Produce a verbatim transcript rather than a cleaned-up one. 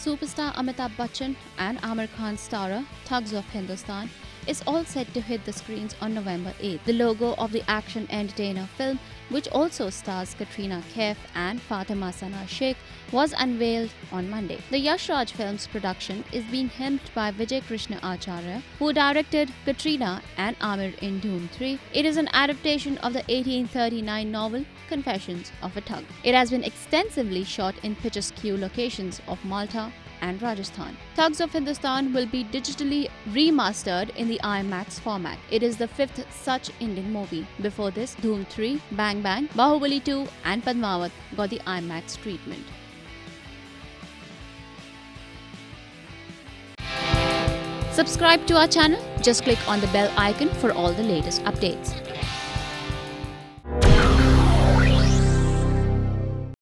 Superstar Amitabh Bachchan and Aamir Khan's starrer, Thugs of Hindostan, is all set to hit the screens on November eighth. The logo of the action entertainer film, which also stars Katrina Kaif and Fatima Shaikh, was unveiled on Monday. The Yash Raj Films production is being helmed by Vijay Krishna Acharya, who directed Katrina and Aamir in Dhoom three. It is an adaptation of the eighteen thirty-nine novel Confessions of a Thug. It has been extensively shot in picturesque locations of Malta and Rajasthan. Thugs of Hindostan will be digitally remastered in the IMAX format. It is the fifth such Indian movie. Before this, Dhoom three, Bang Bang, Bahubali two and Padmavat got the IMAX treatment. Subscribe to our channel. Just click on the bell icon for all the latest updates.